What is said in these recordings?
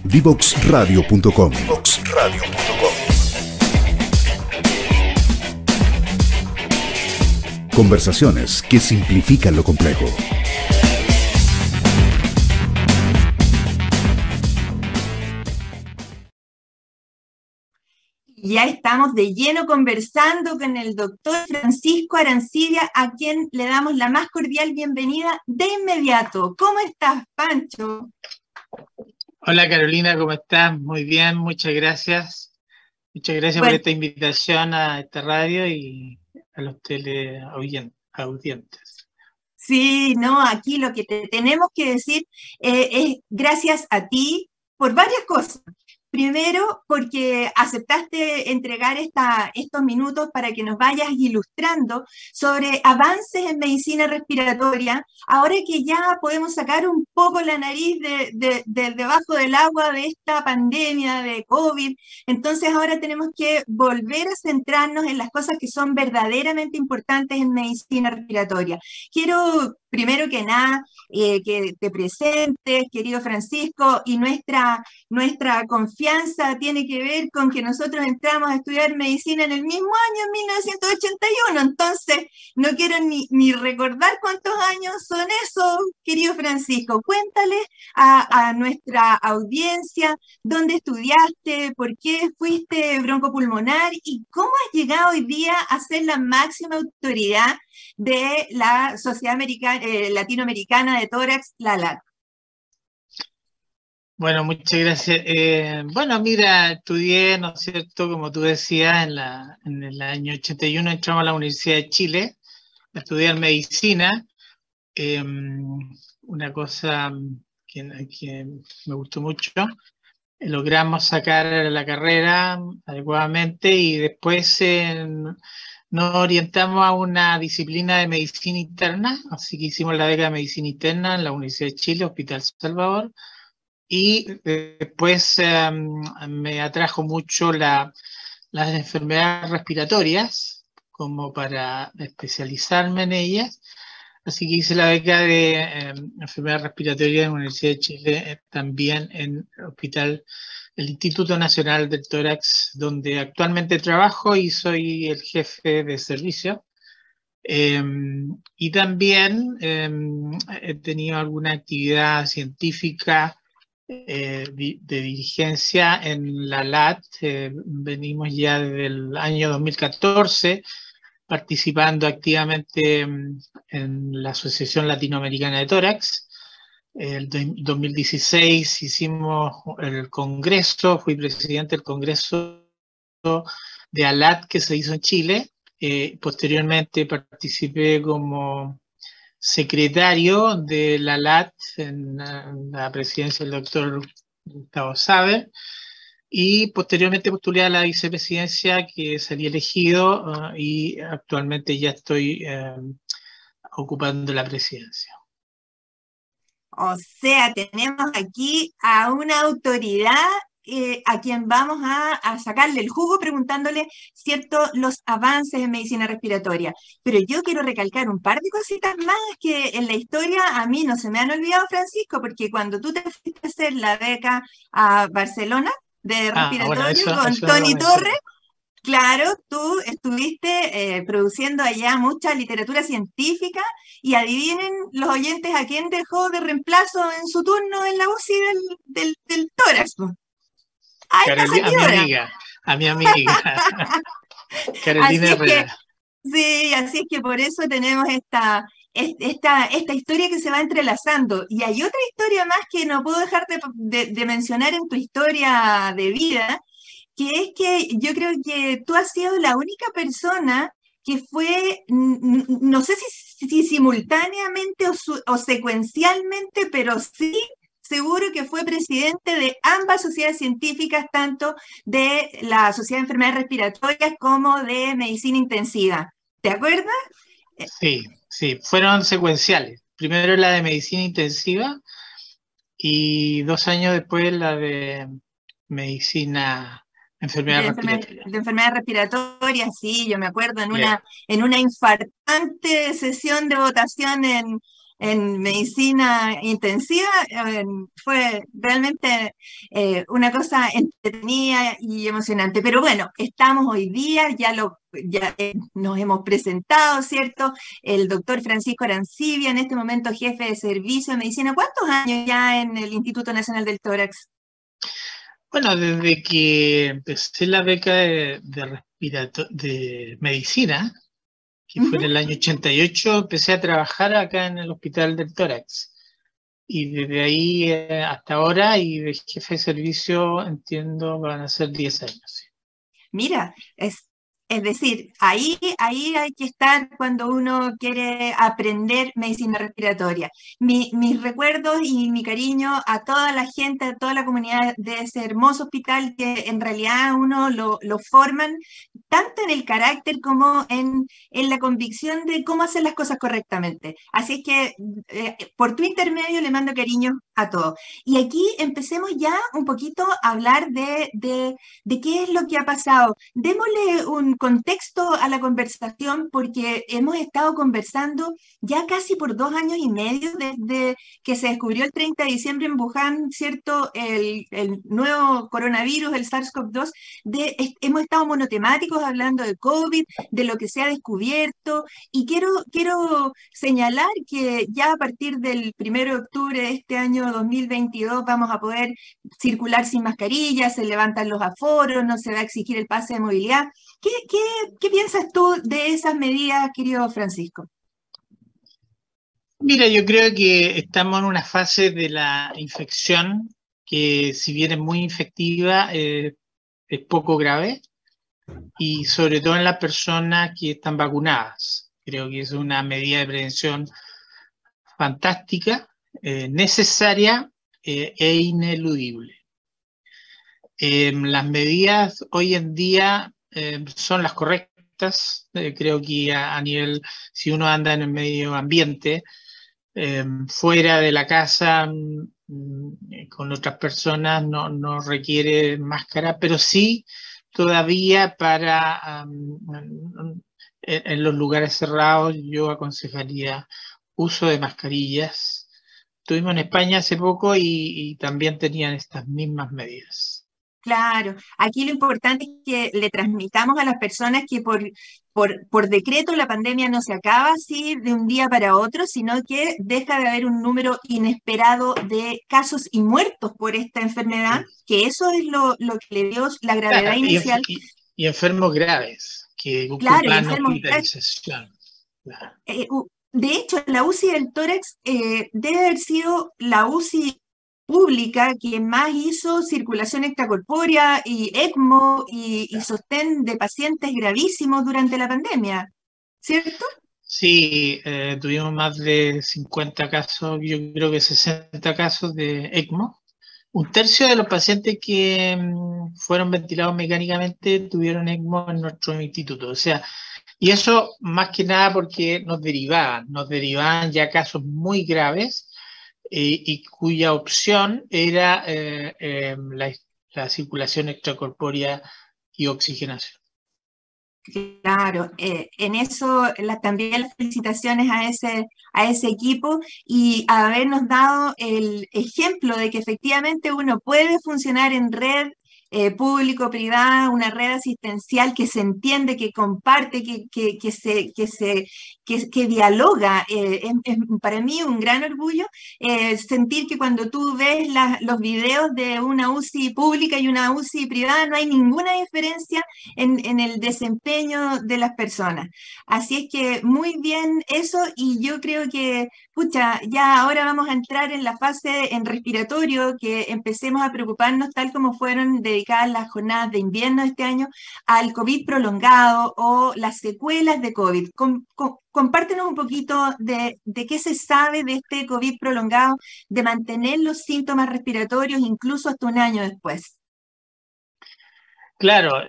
Divoxradio.com. Conversaciones que simplifican lo complejo. Ya estamos de lleno conversando con el doctor Francisco Arancibia, a quien le damos la más cordial bienvenida de inmediato. ¿Cómo estás, Pancho? Hola Carolina, ¿cómo estás? Muy bien, muchas gracias. Muchas gracias por esta invitación a esta radio y a los teleaudientes. Sí, no, aquí lo que te tenemos que decir es gracias a ti por varias cosas. Primero, porque aceptaste entregar estos minutos para que nos vayas ilustrando sobre avances en medicina respiratoria, ahora que ya podemos sacar un poco la nariz de debajo del agua de esta pandemia de COVID. Entonces ahora tenemos que volver a centrarnos en las cosas que son verdaderamente importantes en medicina respiratoria. Quiero, primero que nada, que te presentes, querido Francisco, y nuestra confianza tiene que ver con que nosotros entramos a estudiar medicina en el mismo año, en 1981, entonces no quiero ni recordar cuántos años son esos, querido Francisco. Cuéntale a nuestra audiencia dónde estudiaste, por qué fuiste broncopulmonar y cómo has llegado hoy día a ser la máxima autoridad de la Sociedad Latinoamericana de Tórax, la LAT. Bueno, muchas gracias. Bueno, mira, estudié, ¿no es cierto?, como tú decías, en el año 81 entramos a la Universidad de Chile a estudiar medicina. Una cosa que me gustó mucho. Logramos sacar la carrera adecuadamente y después nos orientamos a una disciplina de medicina interna, así que hicimos la beca de medicina interna en la Universidad de Chile, Hospital Salvador. Y después me atrajo mucho las enfermedades respiratorias, como para especializarme en ellas. Así que hice la beca de enfermedades respiratorias en la Universidad de Chile, también en el Instituto Nacional del Tórax, donde actualmente trabajo y soy el jefe de servicio. Y también he tenido alguna actividad científica de dirigencia en la LAT. Venimos ya desde el año 2014 participando activamente en la Asociación Latinoamericana de Tórax. El 2016 hicimos el congreso, fui presidente del congreso de ALAT que se hizo en Chile. Posteriormente participé como secretario de la LAT en la presidencia del doctor Gustavo Saber, y posteriormente postulé a la vicepresidencia, que salí elegido, y actualmente ya estoy ocupando la presidencia. O sea, tenemos aquí a una autoridad a quien vamos a sacarle el jugo preguntándole, ¿cierto?, los avances en medicina respiratoria. Pero yo quiero recalcar un par de cositas más que en la historia a mí no se me han olvidado, Francisco, porque cuando tú te fuiste a hacer la beca a Barcelona de respiratorio con Tony Torres, claro, tú estuviste produciendo allá mucha literatura científica y adivinen los oyentes a quién dejó de reemplazo en su turno en la UCI del tórax. A mi amiga. Carolina Herrera. Sí, así es que por eso tenemos esta historia que se va entrelazando. Y hay otra historia más que no puedo dejar de mencionar en tu historia de vida, que es que yo creo que tú has sido la única persona que fue, no sé si simultáneamente o secuencialmente, pero sí seguro que fue presidente de ambas sociedades científicas, tanto de la Sociedad de Enfermedades Respiratorias como de Medicina Intensiva. ¿Te acuerdas? Sí, fueron secuenciales. Primero la de Medicina Intensiva y 2 años después la de Medicina Enfermedades Respiratorias. De enfermedades respiratorias, sí, yo me acuerdo en una infartante sesión de votación en medicina intensiva, fue realmente una cosa entretenida y emocionante. Pero bueno, estamos hoy día, ya nos hemos presentado, ¿cierto? El doctor Francisco Arancibia, en este momento jefe de servicio de medicina. ¿Cuántos años ya en el Instituto Nacional del Tórax? Bueno, desde que empecé la beca de medicina, que fue en el año 88, empecé a trabajar acá en el Hospital del Tórax. Y desde ahí hasta ahora, y de jefe de servicio, entiendo, van a ser 10 años. Mira, es decir, ahí hay que estar cuando uno quiere aprender medicina respiratoria. Mis recuerdos y mi cariño a toda la gente, a toda la comunidad de ese hermoso hospital que en realidad uno lo forman tanto en el carácter como en la convicción de cómo hacer las cosas correctamente. Así es que por tu intermedio le mando cariño a todos. Y aquí empecemos ya un poquito a hablar de qué es lo que ha pasado. Démosle un contexto a la conversación porque hemos estado conversando ya casi por 2 años y medio desde que se descubrió el 30 de diciembre en Wuhan, ¿cierto? El nuevo coronavirus, el SARS-CoV-2, hemos estado monotemáticos hablando de COVID, de lo que se ha descubierto, y quiero señalar que ya a partir del 1 de octubre de este año 2022 vamos a poder circular sin mascarilla, se levantan los aforos, no se va a exigir el pase de movilidad. ¿Qué piensas tú de esas medidas, querido Francisco? Mira, yo creo que estamos en una fase de la infección que, si bien es muy infectiva, es poco grave, y sobre todo en las personas que están vacunadas. Creo que es una medida de prevención fantástica, necesaria e ineludible. Las medidas hoy en día son las correctas. Creo que a nivel, si uno anda en el medio ambiente, fuera de la casa, con otras personas, no requiere máscara, pero sí todavía en los lugares cerrados yo aconsejaría uso de mascarillas. Estuvimos en España hace poco y también tenían estas mismas medidas. Claro, aquí lo importante es que le transmitamos a las personas que por decreto la pandemia no se acaba así de un día para otro, sino que deja de haber un número inesperado de casos y muertos por esta enfermedad, que eso es lo que le dio la gravedad Claro, inicial. Y enfermos graves que Claro, y ocupan enfermos hospitalización. Claro. De hecho, la UCI del tórax debe haber sido la UCI pública que más hizo circulación extracorpórea y ECMO y sostén de pacientes gravísimos durante la pandemia, ¿cierto? Sí, tuvimos más de 50 casos, yo creo que 60 casos de ECMO. Un tercio de los pacientes que fueron ventilados mecánicamente tuvieron ECMO en nuestro instituto. O sea, y eso más que nada porque nos derivaban ya casos muy graves, y cuya opción era la circulación extracorpórea y oxigenación. Claro, en eso también las felicitaciones a ese equipo y habernos dado el ejemplo de que efectivamente uno puede funcionar en red público-privada, una red asistencial que se entiende, que comparte, que dialoga. Es para mí un gran orgullo sentir que cuando tú ves los videos de una UCI pública y una UCI privada no hay ninguna diferencia en el desempeño de las personas. Así es que muy bien eso, y yo creo que, pucha, ya ahora vamos a entrar en la fase en respiratorio, que empecemos a preocuparnos tal como fueron dedicadas las jornadas de invierno de este año al COVID prolongado o las secuelas de COVID. Compártenos un poquito de qué se sabe de este COVID prolongado, de mantener los síntomas respiratorios incluso hasta un año después. Claro,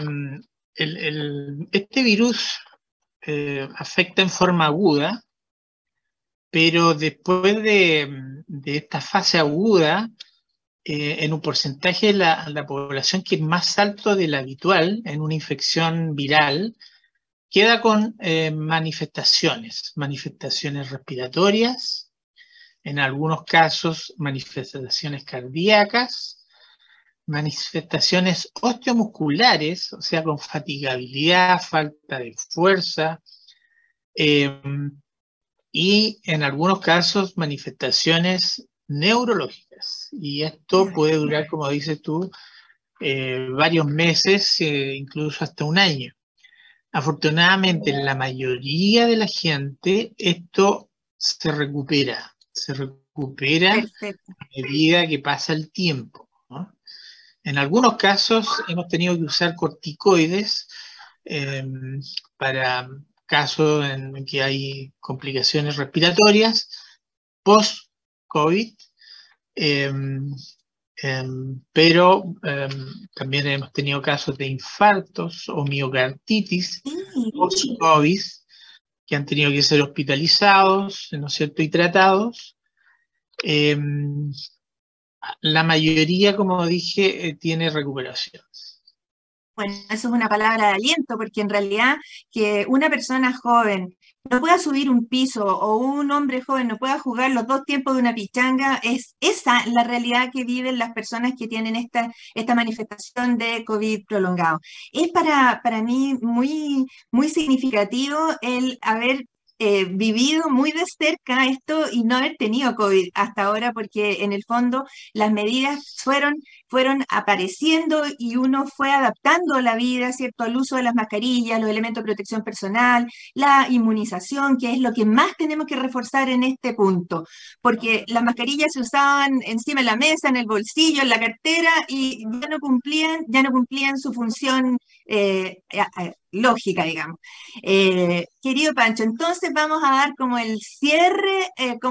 este virus afecta en forma aguda, pero después de esta fase aguda, en un porcentaje de la población que es más alto del habitual en una infección viral, queda con manifestaciones respiratorias, en algunos casos manifestaciones cardíacas, manifestaciones osteomusculares, o sea, con fatigabilidad, falta de fuerza, y en algunos casos manifestaciones neurológicas. Y esto puede durar, como dices tú, varios meses, incluso hasta un año. Afortunadamente, en la mayoría de la gente, esto se recupera Perfecto. a medida que pasa el tiempo, ¿no? En algunos casos hemos tenido que usar corticoides para casos en que hay complicaciones respiratorias post-COVID, pero también hemos tenido casos de infartos o miocarditis post-COVID que han tenido que ser hospitalizados, ¿no es cierto?, y tratados. La mayoría, como dije, tiene recuperación. Bueno, eso es una palabra de aliento, porque en realidad que una persona joven no pueda subir un piso o un hombre joven no pueda jugar los 2 tiempos de una pichanga, es esa la realidad que viven las personas que tienen esta manifestación de COVID prolongado. Es para mí muy, muy significativo el haber vivido muy de cerca esto y no haber tenido COVID hasta ahora, porque en el fondo las medidas fueron apareciendo y uno fue adaptando la vida, ¿cierto?, al uso de las mascarillas, los elementos de protección personal, la inmunización, que es lo que más tenemos que reforzar en este punto, porque las mascarillas se usaban encima de la mesa, en el bolsillo, en la cartera, y ya no cumplían su función lógica, digamos. Querido Pancho, entonces vamos a dar como el cierre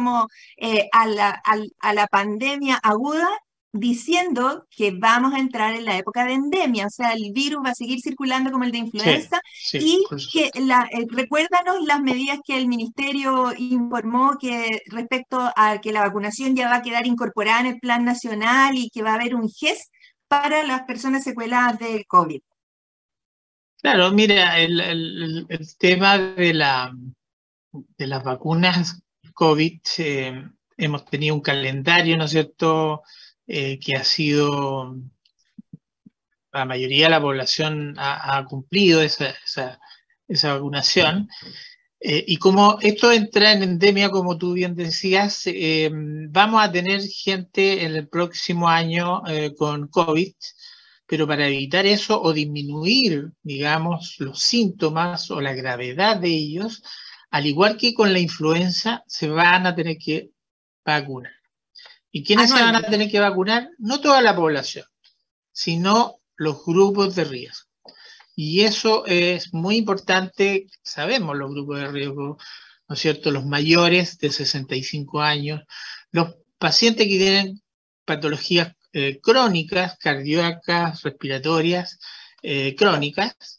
a la pandemia aguda, diciendo que vamos a entrar en la época de endemia, o sea, el virus va a seguir circulando como el de influenza, y que recuérdanos las medidas que el Ministerio informó que respecto a que la vacunación ya va a quedar incorporada en el Plan Nacional y que va a haber un GES para las personas secueladas del COVID. Claro, mira, el tema de las vacunas COVID, hemos tenido un calendario, ¿no es cierto?, que ha sido, la mayoría de la población ha cumplido esa vacunación. Y como esto entra en endemia, como tú bien decías, vamos a tener gente en el próximo año con COVID, pero para evitar eso o disminuir, digamos, los síntomas o la gravedad de ellos, al igual que con la influenza, se van a tener que vacunar. ¿Y quiénes se van a tener que vacunar? No toda la población, sino los grupos de riesgo. Y eso es muy importante, sabemos los grupos de riesgo, ¿no es cierto?, los mayores de 65 años, los pacientes que tienen patologías crónicas, cardíacas, respiratorias, crónicas,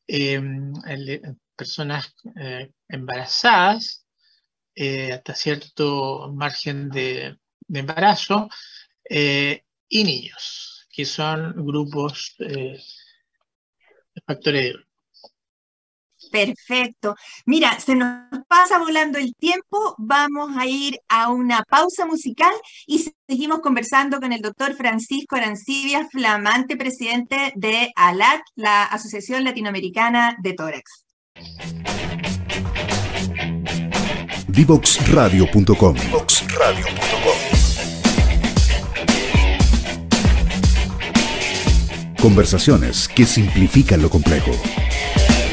personas embarazadas, hasta cierto margen de embarazo, y niños, que son grupos de factores de riesgo. Perfecto. Mira, se nos pasa volando el tiempo, vamos a ir a una pausa musical y seguimos conversando con el doctor Francisco Arancibia, flamante presidente de ALAT, la Asociación Latinoamericana de Tórax. Divoxradio.com. Conversaciones que simplifican lo complejo.